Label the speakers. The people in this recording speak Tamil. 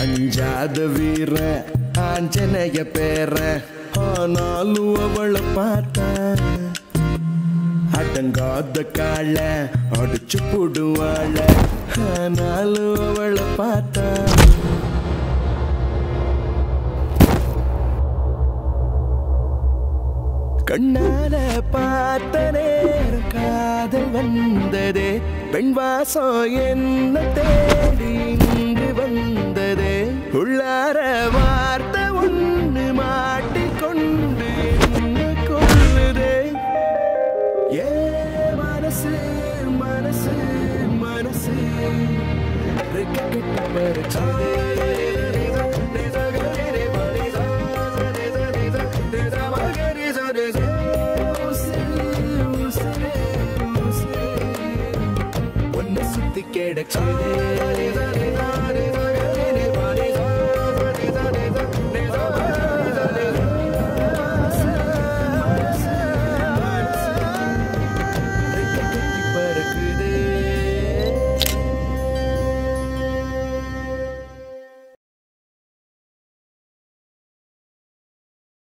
Speaker 1: அஞ்சாத வீர ஆஞ்சனைய பேர ஆனாலும் அவளை பார்த்தா அடங்காத கால அடிச்சு போடுவாள ஆனாலும் அவளை பார்த்தா கண்ணால பார்த்த நேரம் காதல் வந்ததே பெண் வாசம் என்ன தேடி இன்று வந்ததே உள்ளார வார்த்தை ஒன்று மாட்டிக்கொண்டு என்ன கொள்ளுதே ஏ மனசு மனசு மனசு கெட்ட பறிச்சதே